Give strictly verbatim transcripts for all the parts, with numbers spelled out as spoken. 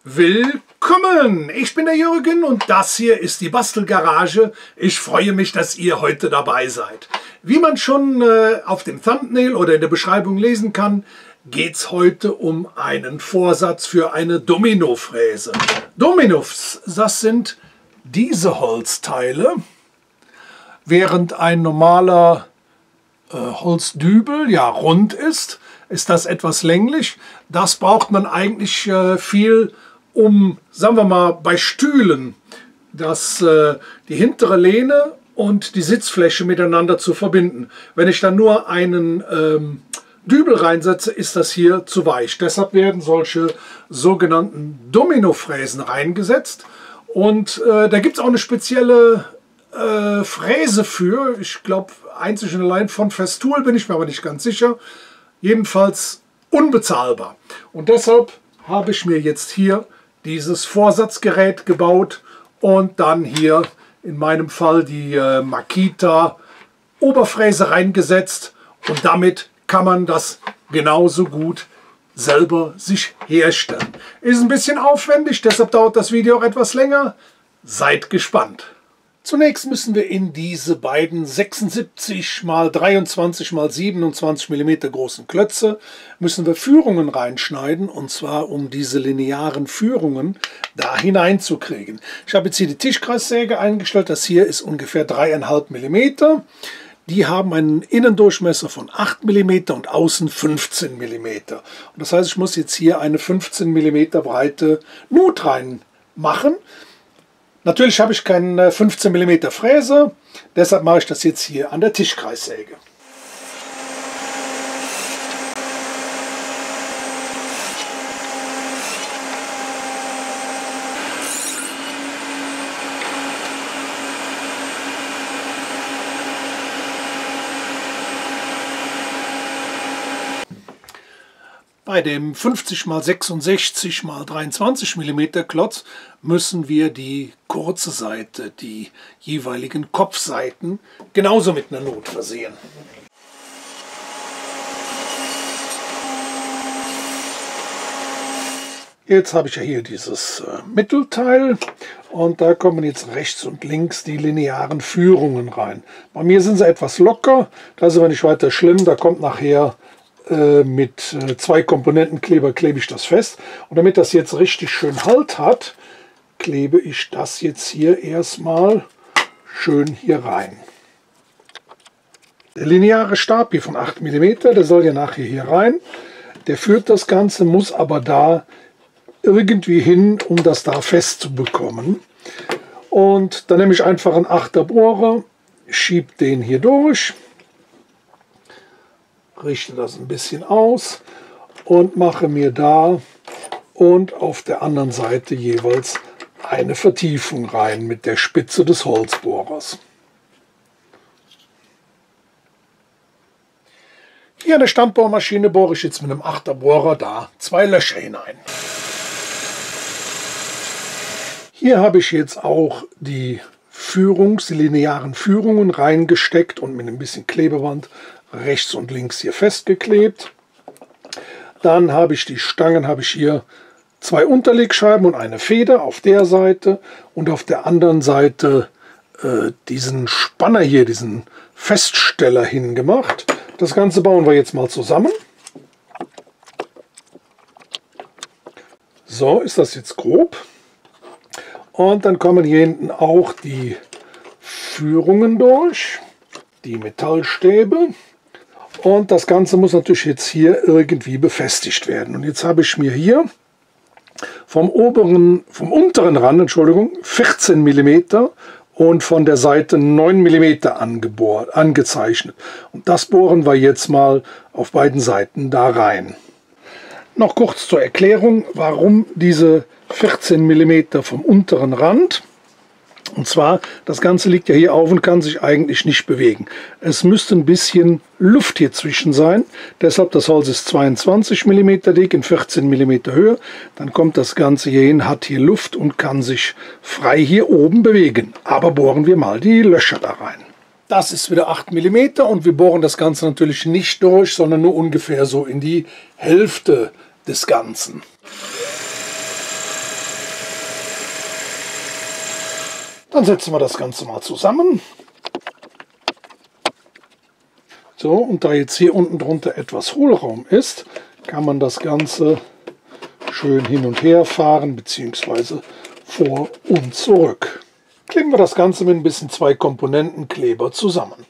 Willkommen! Ich bin der Jürgen und das hier ist die Bastelgarage. Ich freue mich, dass ihr heute dabei seid. Wie man schon äh, auf dem Thumbnail oder in der Beschreibung lesen kann, geht es heute um einen Vorsatz für eine Dominofräse. Dominos, das sind diese Holzteile, während ein normaler äh, Holzdübel ja rund ist, ist das etwas länglich. Das braucht man eigentlich äh, viel, um, sagen wir mal, bei Stühlen das, äh, die hintere Lehne und die Sitzfläche miteinander zu verbinden. Wenn ich dann nur einen ähm, Dübel reinsetze, ist das hier zu weich. Deshalb werden solche sogenannten Dominofräsen reingesetzt. Und äh, da gibt es auch eine spezielle äh, Fräse für. Ich glaube, einzig und allein von Festool, bin ich mir aber nicht ganz sicher. Jedenfalls unbezahlbar. Und deshalb habe ich mir jetzt hier dieses Vorsatzgerät gebaut und dann hier in meinem Fall die äh, Makita Oberfräse reingesetzt. Und damit kann man das genauso gut selber sich herstellen. Ist ein bisschen aufwendig, deshalb dauert das Video auch etwas länger. Seid gespannt. Zunächst müssen wir in diese beiden sechsundsiebzig mal dreiundzwanzig mal siebenundzwanzig Millimeter großen Klötze müssen wir Führungen reinschneiden, und zwar um diese linearen Führungen da hineinzukriegen. Ich habe jetzt hier die Tischkreissäge eingestellt, das hier ist ungefähr dreieinhalb Millimeter. Die haben einen Innendurchmesser von acht Millimeter und außen fünfzehn Millimeter. Und das heißt, ich muss jetzt hier eine fünfzehn Millimeter breite Nut reinmachen. Natürlich habe ich keine fünfzehn Millimeter Fräse, deshalb mache ich das jetzt hier an der Tischkreissäge. Bei dem fünfzig mal sechsundsechzig mal dreiundzwanzig Millimeter Klotz müssen wir die kurze Seite, die jeweiligen Kopfseiten, genauso mit einer Nut versehen. Jetzt habe ich ja hier dieses äh, Mittelteil und da kommen jetzt rechts und links die linearen Führungen rein. Bei mir sind sie etwas locker, das ist aber nicht weiter schlimm, da kommt nachher mit zwei Komponentenkleber klebe ich das fest. Und damit das jetzt richtig schön Halt hat, klebe ich das jetzt hier erstmal schön hier rein. Der lineare Stab hier von acht Millimeter, der soll ja nachher hier rein. Der führt das Ganze, muss aber da irgendwie hin, um das da fest zu bekommen. Und dann nehme ich einfach einen achter Bohrer, schiebe den hier durch, richte das ein bisschen aus und mache mir da und auf der anderen Seite jeweils eine Vertiefung rein mit der Spitze des Holzbohrers. Hier an der Standbohrmaschine bohre ich jetzt mit einem Achterbohrer da zwei Löcher hinein. Hier habe ich jetzt auch die Führungs-, die linearen Führungen reingesteckt und mit ein bisschen Klebeband rechts und links hier festgeklebt. Dann habe ich die Stangen, habe ich hier zwei Unterlegscheiben und eine Feder auf der Seite und auf der anderen Seite äh, diesen Spanner hier, diesen Feststeller hingemacht. Das Ganze bauen wir jetzt mal zusammen. So ist das jetzt grob. Und dann kommen hier hinten auch die Führungen durch, die Metallstäbe. Und das Ganze muss natürlich jetzt hier irgendwie befestigt werden. Und jetzt habe ich mir hier vom oberen, vom unteren Rand, Entschuldigung, vierzehn Millimeter und von der Seite neun Millimeter angebohrt, angezeichnet. Und das bohren wir jetzt mal auf beiden Seiten da rein. Noch kurz zur Erklärung, warum diese vierzehn Millimeter vom unteren Rand. Und zwar, das Ganze liegt ja hier auf und kann sich eigentlich nicht bewegen. Es müsste ein bisschen Luft hier zwischen sein. Deshalb, das Holz ist zweiundzwanzig Millimeter dick in vierzehn Millimeter Höhe. Dann kommt das Ganze hier hin, hat hier Luft und kann sich frei hier oben bewegen. Aber bohren wir mal die Löcher da rein. Das ist wieder acht Millimeter und wir bohren das Ganze natürlich nicht durch, sondern nur ungefähr so in die Hälfte des Ganzen. Dann setzen wir das Ganze mal zusammen. So, und da jetzt hier unten drunter etwas Hohlraum ist, kann man das Ganze schön hin und her fahren, beziehungsweise vor und zurück. Kleben wir das Ganze mit ein bisschen zwei Komponentenkleber zusammen.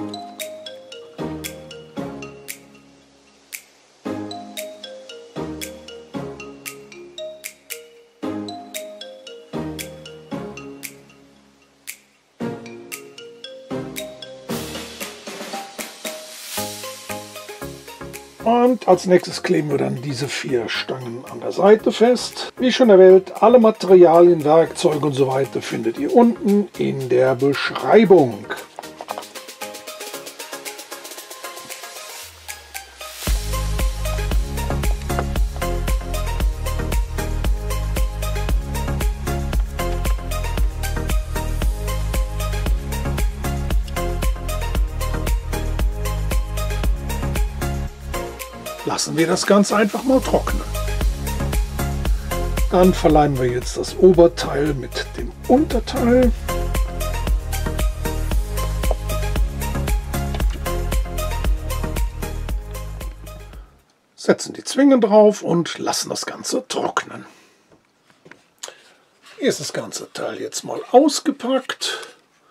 Und als nächstes kleben wir dann diese vier Stangen an der Seite fest. Wie schon erwähnt, alle Materialien, Werkzeuge und so weiter findet ihr unten in der Beschreibung. Lassen wir das Ganze einfach mal trocknen. Dann verleimen wir jetzt das Oberteil mit dem Unterteil. Setzen die Zwingen drauf und lassen das Ganze trocknen. Hier ist das ganze Teil jetzt mal ausgepackt.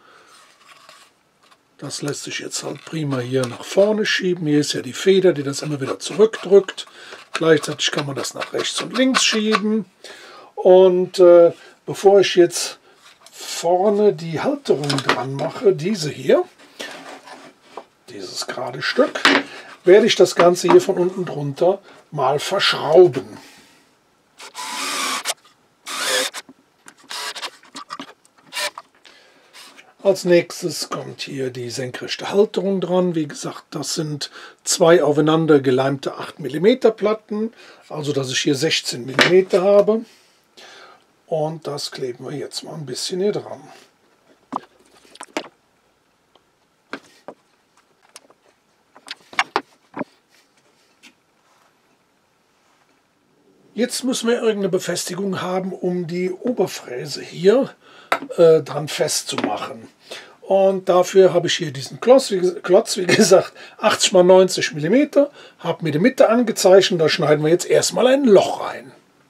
Das lässt sich jetzt halt prima hier nach vorne schieben. Hier ist ja die Feder, die das immer wieder zurückdrückt. Gleichzeitig kann man das nach rechts und links schieben. Und äh, bevor ich jetzt vorne die Halterung dran mache, diese hier, dieses gerade Stück, werde ich das Ganze hier von unten drunter mal verschrauben. Als nächstes kommt hier die senkrechte Halterung dran. Wie gesagt, das sind zwei aufeinander geleimte acht Millimeter Platten, also dass ich hier sechzehn Millimeter habe. Und das kleben wir jetzt mal ein bisschen hier dran. Jetzt müssen wir irgendeine Befestigung haben, um die Oberfräse hier äh, dran festzumachen. Und dafür habe ich hier diesen Klotz, wie, Klotz, wie gesagt, achtzig mal neunzig Millimeter, habe mir die Mitte angezeichnet, da schneiden wir jetzt erstmal ein Loch rein.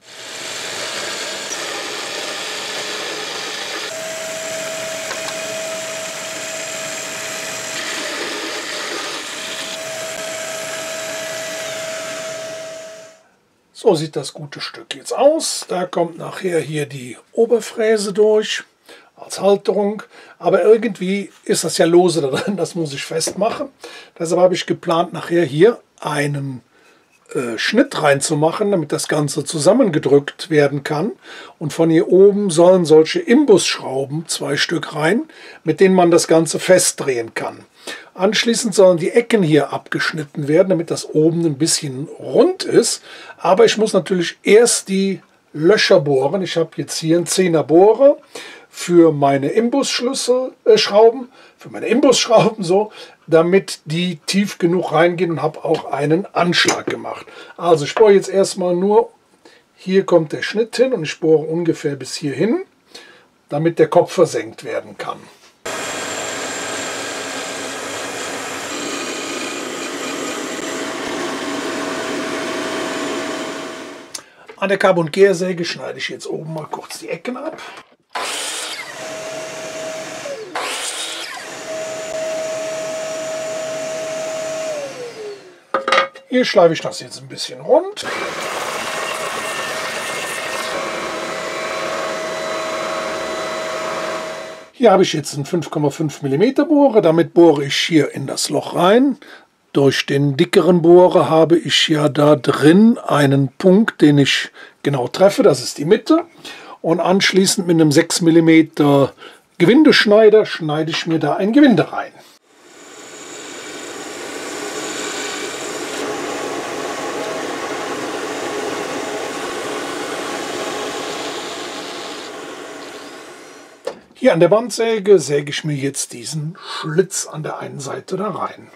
So sieht das gute Stück jetzt aus. Da kommt nachher hier die Oberfräse durch als Halterung. Aber irgendwie ist das ja lose da drin, das muss ich festmachen. Deshalb habe ich geplant, nachher hier einen äh, Schnitt reinzumachen, damit das Ganze zusammengedrückt werden kann. Und von hier oben sollen solche Imbusschrauben, zwei Stück rein, mit denen man das Ganze festdrehen kann. Anschließend sollen die Ecken hier abgeschnitten werden, damit das oben ein bisschen rund ist. Aber ich muss natürlich erst die Löcher bohren. Ich habe jetzt hier einen zehner Bohrer für meine Imbusschlüssel, äh, Schrauben, für meine Imbusschrauben so, damit die tief genug reingehen, und habe auch einen Anschlag gemacht. Also ich bohre jetzt erstmal nur, hier kommt der Schnitt hin und ich bohre ungefähr bis hierhin, damit der Kopf versenkt werden kann. An der Carbon Kehrsäge schneide ich jetzt oben mal kurz die Ecken ab. Hier schleife ich das jetzt ein bisschen rund. Hier habe ich jetzt einen fünf Komma fünf Millimeter Bohrer. Damit bohre ich hier in das Loch rein. Durch den dickeren Bohrer habe ich ja da drin einen Punkt, den ich genau treffe, das ist die Mitte. Und anschließend mit einem sechs Millimeter Gewindeschneider schneide ich mir da ein Gewinde rein. Hier an der Bandsäge säge ich mir jetzt diesen Schlitz an der einen Seite da rein.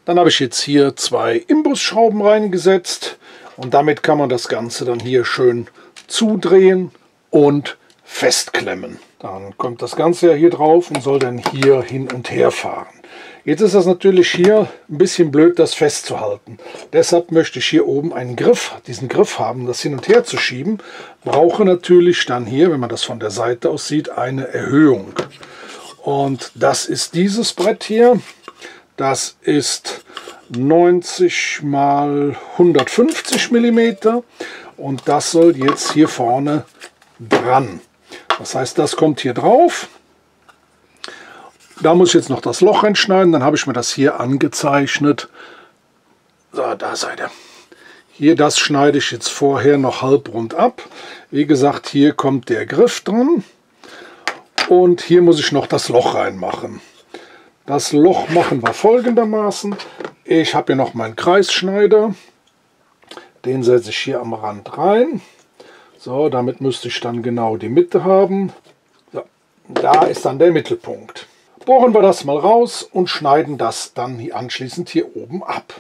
Dann habe ich jetzt hier zwei Imbusschrauben reingesetzt und damit kann man das Ganze dann hier schön zudrehen und festklemmen. Dann kommt das Ganze ja hier drauf und soll dann hier hin und her fahren. Jetzt ist das natürlich hier ein bisschen blöd, das festzuhalten. Deshalb möchte ich hier oben einen Griff, diesen Griff haben, das hin und her zu schieben. Brauche natürlich dann hier, wenn man das von der Seite aus sieht, eine Erhöhung. Und das ist dieses Brett hier. Das ist neunzig mal hundertfünfzig Millimeter und das soll jetzt hier vorne dran. Das heißt, das kommt hier drauf. Da muss ich jetzt noch das Loch entschneiden, dann habe ich mir das hier angezeichnet. So, da seid ihr. Hier, das schneide ich jetzt vorher noch halbrund ab. Wie gesagt, hier kommt der Griff dran. Und hier muss ich noch das Loch reinmachen. Das Loch machen wir folgendermaßen. Ich habe hier noch meinen Kreisschneider. Den setze ich hier am Rand rein. So, damit müsste ich dann genau die Mitte haben. So, da ist dann der Mittelpunkt. Bohren wir das mal raus und schneiden das dann hier anschließend hier oben ab.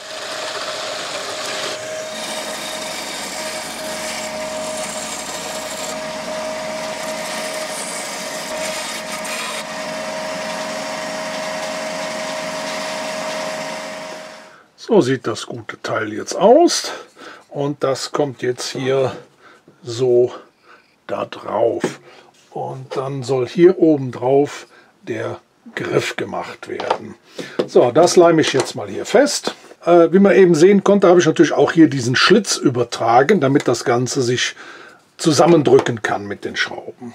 So sieht das gute Teil jetzt aus und das kommt jetzt hier so da drauf. Und dann soll hier oben drauf der Griff gemacht werden. So, das leime ich jetzt mal hier fest. Äh, wie man eben sehen konnte, habe ich natürlich auch hier diesen Schlitz übertragen, damit das Ganze sich zusammendrücken kann mit den Schrauben.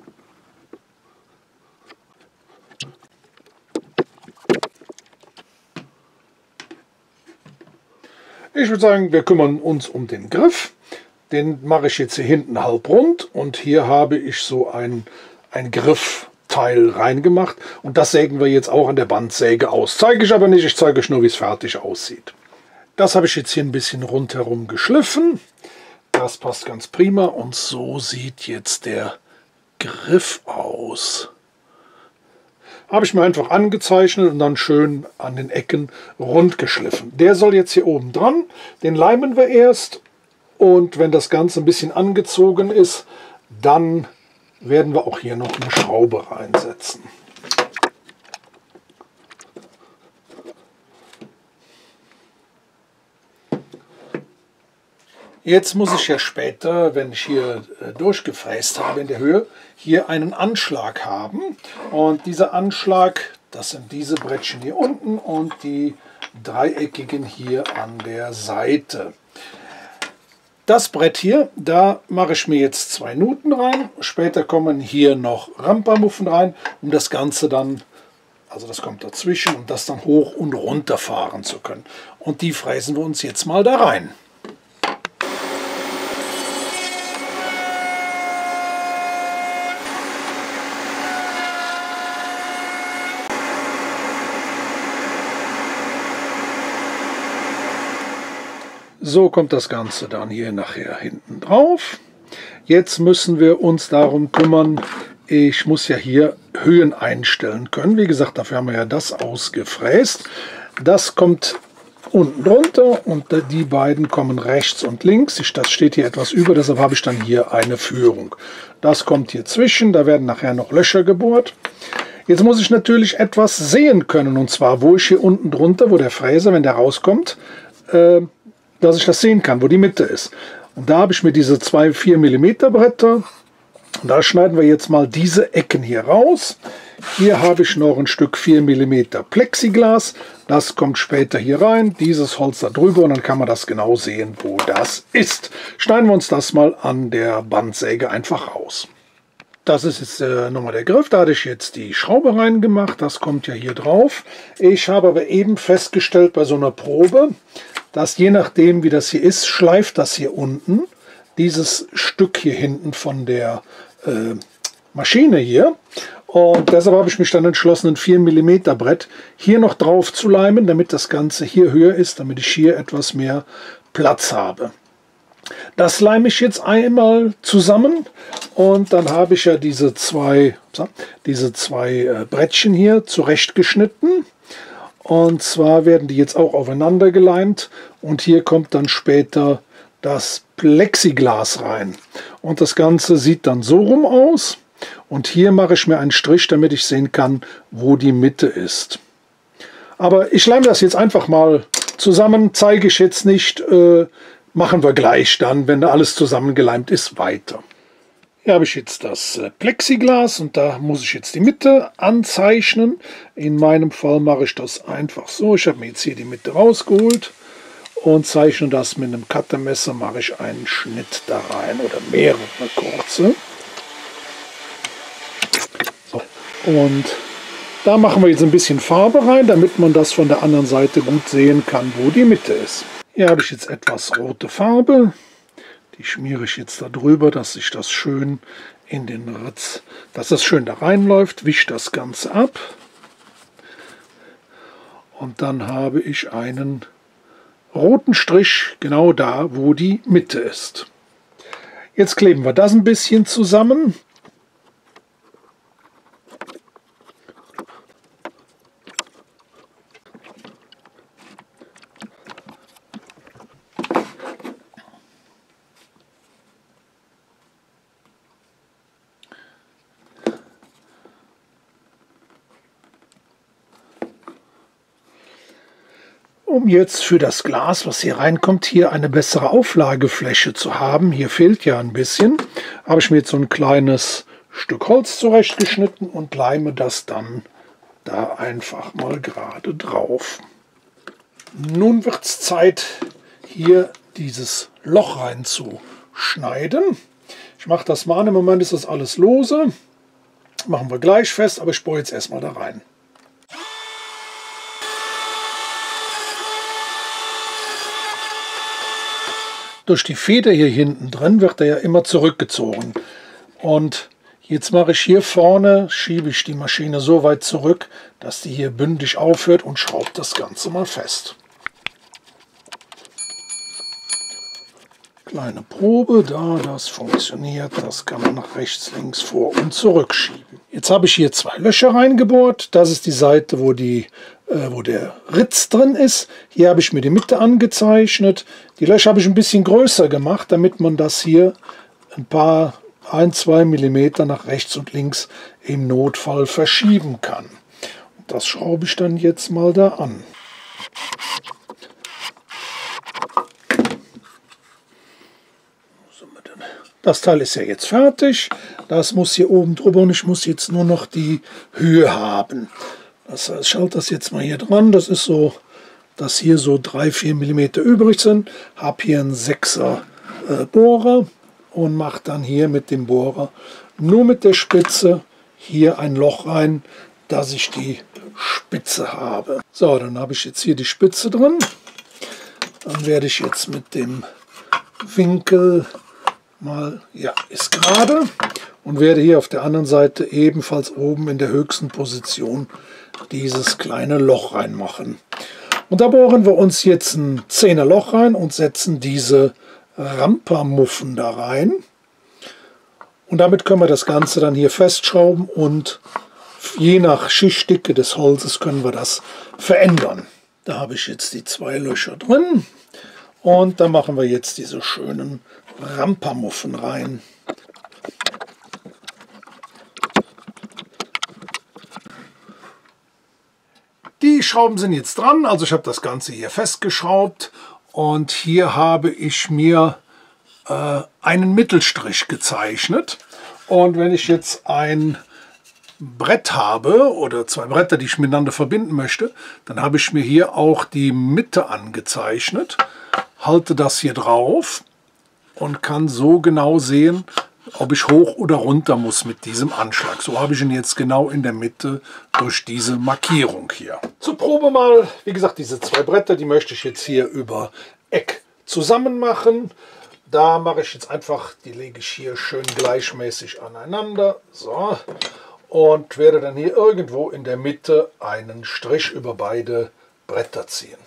Ich würde sagen, wir kümmern uns um den Griff. Den mache ich jetzt hier hinten halb rund und hier habe ich so ein, ein Griffteil reingemacht und das sägen wir jetzt auch an der Bandsäge aus. Zeige ich aber nicht, ich zeige euch nur, wie es fertig aussieht. Das habe ich jetzt hier ein bisschen rundherum geschliffen. Das passt ganz prima und so sieht jetzt der Griff aus. Habe ich mir einfach angezeichnet und dann schön an den Ecken rund geschliffen. Der soll jetzt hier oben dran, den leimen wir erst und wenn das Ganze ein bisschen angezogen ist, dann werden wir auch hier noch eine Schraube reinsetzen. Jetzt muss ich ja später, wenn ich hier durchgefräst habe in der Höhe, hier einen Anschlag haben. Und dieser Anschlag, das sind diese Brettchen hier unten und die dreieckigen hier an der Seite. Das Brett hier, da mache ich mir jetzt zwei Nuten rein. Später kommen hier noch Rampamuffen rein, um das Ganze dann, also das kommt dazwischen, um das dann hoch und runter fahren zu können. Und die fräsen wir uns jetzt mal da rein. So kommt das Ganze dann hier nachher hinten drauf. Jetzt müssen wir uns darum kümmern, ich muss ja hier Höhen einstellen können. Wie gesagt, dafür haben wir ja das ausgefräst. Das kommt unten drunter und die beiden kommen rechts und links. Das steht hier etwas über, deshalb habe ich dann hier eine Führung. Das kommt hier zwischen, da werden nachher noch Löcher gebohrt. Jetzt muss ich natürlich etwas sehen können, und zwar, wo ich hier unten drunter, wo der Fräser, wenn der rauskommt, äh, dass ich das sehen kann, wo die Mitte ist. Und da habe ich mir diese zwei vier Millimeter Bretter. Und da schneiden wir jetzt mal diese Ecken hier raus. Hier habe ich noch ein Stück vier Millimeter Plexiglas. Das kommt später hier rein. Dieses Holz da drüber und dann kann man das genau sehen, wo das ist. Schneiden wir uns das mal an der Bandsäge einfach raus. Das ist jetzt äh, nochmal der Griff. Da hatte ich jetzt die Schraube reingemacht. Das kommt ja hier drauf. Ich habe aber eben festgestellt bei so einer Probe, dass je nachdem, wie das hier ist, schleift das hier unten, dieses Stück hier hinten von der äh, Maschine hier. Und deshalb habe ich mich dann entschlossen, ein vier Millimeter Brett hier noch drauf zu leimen, damit das Ganze hier höher ist, damit ich hier etwas mehr Platz habe. Das leime ich jetzt einmal zusammen und dann habe ich ja diese zwei, diese zwei äh, Brettchen hier zurechtgeschnitten. Und zwar werden die jetzt auch aufeinander geleimt und hier kommt dann später das Plexiglas rein. Und das Ganze sieht dann so rum aus. Und hier mache ich mir einen Strich, damit ich sehen kann, wo die Mitte ist. Aber ich leime das jetzt einfach mal zusammen, zeige ich jetzt nicht, äh, machen wir gleich dann, wenn da alles zusammengeleimt ist, weiter. Hier habe ich jetzt das Plexiglas und da muss ich jetzt die Mitte anzeichnen. In meinem Fall mache ich das einfach so. Ich habe mir jetzt hier die Mitte rausgeholt und zeichne das mit einem Cuttermesser, mache ich einen Schnitt da rein oder mehrere kurze. So. Und da machen wir jetzt ein bisschen Farbe rein, damit man das von der anderen Seite gut sehen kann, wo die Mitte ist. Hier habe ich jetzt etwas rote Farbe. Die schmiere ich jetzt da drüber, dass sich das schön in den Ritz, dass das schön da reinläuft, wische das Ganze ab. Und dann habe ich einen roten Strich genau da, wo die Mitte ist. Jetzt kleben wir das ein bisschen zusammen. Um jetzt für das Glas, was hier reinkommt, hier eine bessere Auflagefläche zu haben, hier fehlt ja ein bisschen, habe ich mir jetzt so ein kleines Stück Holz zurechtgeschnitten und leime das dann da einfach mal gerade drauf. Nun wird es Zeit, hier dieses Loch reinzuschneiden. Ich mache das mal an, im Moment ist das alles lose. Machen wir gleich fest, aber ich bohre jetzt erstmal da rein. Durch die Feder hier hinten drin wird er ja immer zurückgezogen. Und jetzt mache ich hier vorne, schiebe ich die Maschine so weit zurück, dass die hier bündig aufhört und schraube das Ganze mal fest. Kleine Probe, da das funktioniert, das kann man nach rechts, links, vor und zurück schieben. Jetzt habe ich hier zwei Löcher reingebohrt. Das ist die Seite, wo, die, äh, wo der Ritz drin ist. Hier habe ich mir die Mitte angezeichnet. Die Löcher habe ich ein bisschen größer gemacht, damit man das hier ein paar, ein, zwei Millimeter nach rechts und links im Notfall verschieben kann. Und das schraube ich dann jetzt mal da an. Das Teil ist ja jetzt fertig. Das muss hier oben drüber und ich muss jetzt nur noch die Höhe haben. Das heißt, ich schalte das jetzt mal hier dran. Das ist so, dass hier so drei, vier Millimeter übrig sind. Habe hier einen sechser äh, Bohrer und mache dann hier mit dem Bohrer nur mit der Spitze hier ein Loch rein, dass ich die Spitze habe. So, dann habe ich jetzt hier die Spitze drin. Dann werde ich jetzt mit dem Winkel mal, ja, ist gerade, und werde hier auf der anderen Seite ebenfalls oben in der höchsten Position dieses kleine Loch reinmachen. Und da bohren wir uns jetzt ein Zehner Loch rein und setzen diese Rampamuffen da rein. Und damit können wir das Ganze dann hier festschrauben und je nach Schichtdicke des Holzes können wir das verändern. Da habe ich jetzt die zwei Löcher drin und da machen wir jetzt diese schönen Rampamuffen rein. Die Schrauben sind jetzt dran, also ich habe das Ganze hier festgeschraubt und hier habe ich mir äh, einen Mittelstrich gezeichnet. Und wenn ich jetzt ein Brett habe oder zwei Bretter, die ich miteinander verbinden möchte, dann habe ich mir hier auch die Mitte angezeichnet, halte das hier drauf und kann so genau sehen, ob ich hoch oder runter muss mit diesem Anschlag. So habe ich ihn jetzt genau in der Mitte durch diese Markierung hier. Zur Probe mal, wie gesagt, diese zwei Bretter, die möchte ich jetzt hier über Eck zusammen machen. Da mache ich jetzt einfach, die lege ich hier schön gleichmäßig aneinander. So. Und werde dann hier irgendwo in der Mitte einen Strich über beide Bretter ziehen.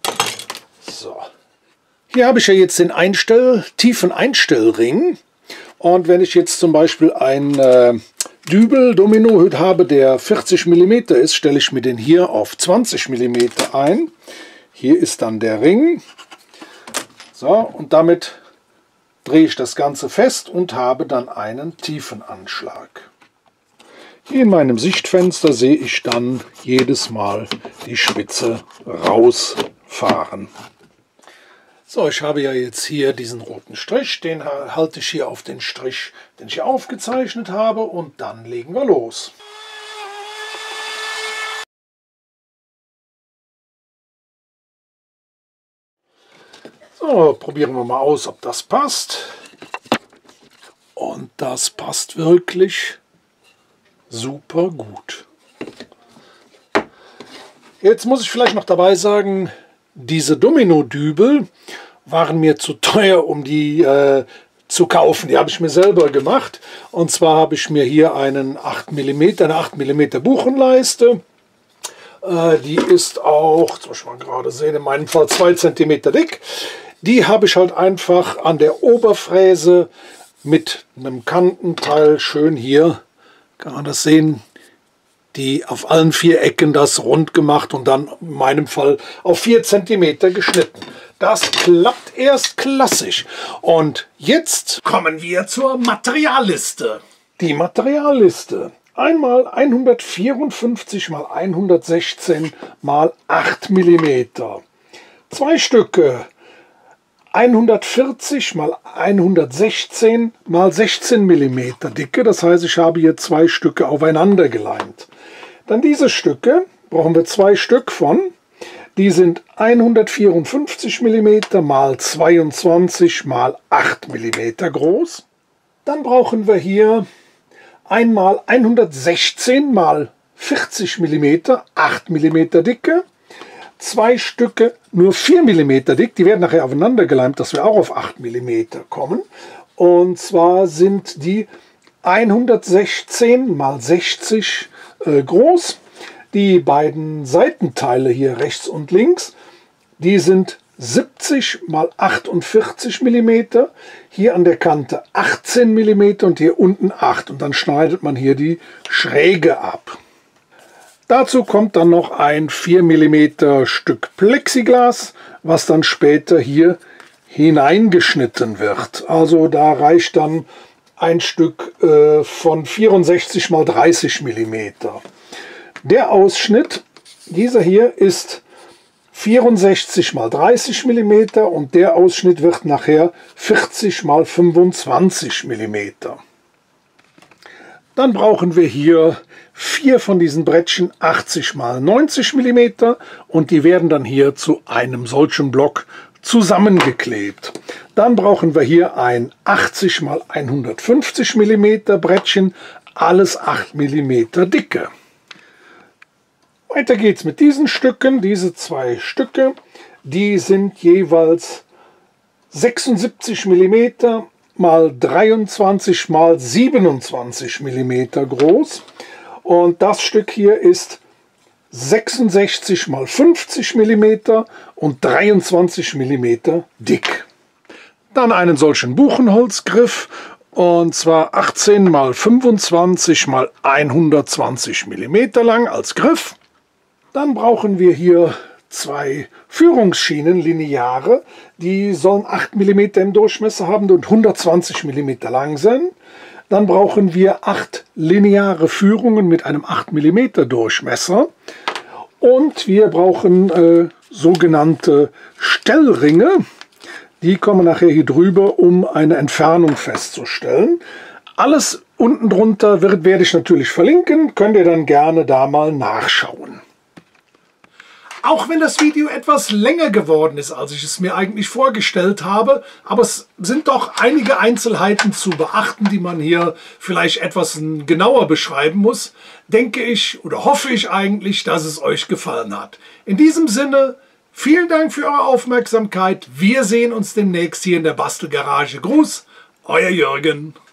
So. Hier habe ich ja jetzt den Einstell, tiefen Einstellring Und wenn ich jetzt zum Beispiel ein äh, Dübel-Domino habe, der vierzig Millimeter ist, stelle ich mir den hier auf zwanzig Millimeter ein. Hier ist dann der Ring. So, und damit drehe ich das Ganze fest und habe dann einen Tiefenanschlag. Hier in meinem Sichtfenster sehe ich dann jedes Mal die Spitze rausfahren. So, ich habe ja jetzt hier diesen roten Strich, den halte ich hier auf den Strich, den ich hier aufgezeichnet habe, und dann legen wir los. So, probieren wir mal aus, ob das passt. Und das passt wirklich super gut. Jetzt muss ich vielleicht noch dabei sagen, diese Domino-Dübel waren mir zu teuer, um die äh, zu kaufen. Die habe ich mir selber gemacht. Und zwar habe ich mir hier einen acht Millimeter, eine acht Millimeter Buchenleiste. Äh, die ist auch, das muss man gerade sehen, in meinem Fall zwei Zentimeter dick. Die habe ich halt einfach an der Oberfräse mit einem Kantenteil schön hier, kann man das sehen, die auf allen vier Ecken das rund gemacht und dann in meinem Fall auf vier Zentimeter geschnitten. Das klappt erst klassisch. Und jetzt kommen wir zur Materialliste. Die Materialliste. Einmal hundertvierundfünfzig mal hundertsechzehn mal acht Millimeter. Zwei Stücke. hundertvierzig mal hundertsechzehn mal sechzehn Millimeter Dicke. Das heißt, ich habe hier zwei Stücke aufeinander geleimt. Dann diese Stücke, brauchen wir zwei Stück von. Die sind hundertvierundfünfzig Millimeter mal zweiundzwanzig mal acht Millimeter groß. Dann brauchen wir hier einmal hundertsechzehn mal vierzig Millimeter, acht Millimeter Dicke. Zwei Stücke nur vier Millimeter dick, die werden nachher aufeinander geleimt, dass wir auch auf acht Millimeter kommen. Und zwar sind die hundertsechzehn mal sechzig äh, groß. Die beiden Seitenteile hier rechts und links, die sind siebzig mal achtundvierzig Millimeter. Hier an der Kante achtzehn Millimeter und hier unten acht. Und dann schneidet man hier die Schräge ab. Dazu kommt dann noch ein vier Millimeter Stück Plexiglas, was dann später hier hineingeschnitten wird. Also da reicht dann ein Stück äh, von vierundsechzig mal dreißig Millimeter. Der Ausschnitt, dieser hier, ist vierundsechzig mal dreißig Millimeter und der Ausschnitt wird nachher vierzig mal fünfundzwanzig Millimeter. Dann brauchen wir hier vier von diesen Brettchen achtzig mal neunzig Millimeter und die werden dann hier zu einem solchen Block zusammengeklebt. Dann brauchen wir hier ein achtzig mal hundertfünfzig Millimeter Brettchen, alles acht Millimeter Dicke. Weiter geht's mit diesen Stücken. Diese zwei Stücke, die sind jeweils sechsundsiebzig Millimeter mal dreiundzwanzig mal siebenundzwanzig Millimeter groß. Und das Stück hier ist sechsundsechzig mal fünfzig Millimeter und dreiundzwanzig Millimeter dick. Dann einen solchen Buchenholzgriff, und zwar achtzehn mal fünfundzwanzig mal hundertzwanzig Millimeter lang als Griff. Dann brauchen wir hier zwei Führungsschienen, Lineare, die sollen acht Millimeter im Durchmesser haben und hundertzwanzig Millimeter lang sein. Dann brauchen wir acht lineare Führungen mit einem acht Millimeter Durchmesser. Und wir brauchen äh, sogenannte Stellringe. Die kommen nachher hier drüber, um eine Entfernung festzustellen. Alles unten drunter wird, werde ich natürlich verlinken. Könnt ihr dann gerne da mal nachschauen. Auch wenn das Video etwas länger geworden ist, als ich es mir eigentlich vorgestellt habe, aber es sind doch einige Einzelheiten zu beachten, die man hier vielleicht etwas genauer beschreiben muss, denke ich oder hoffe ich eigentlich, dass es euch gefallen hat. In diesem Sinne, vielen Dank für eure Aufmerksamkeit. Wir sehen uns demnächst hier in der Bastelgarage. Gruß, euer Jürgen.